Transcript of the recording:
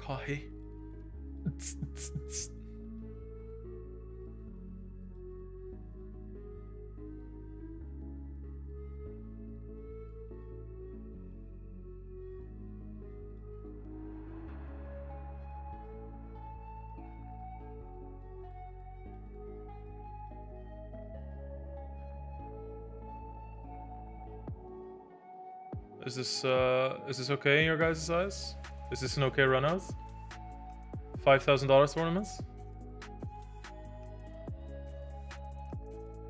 Coffee. Is this okay in your guys' eyes? Is this an okay run out? $5,000 tournaments?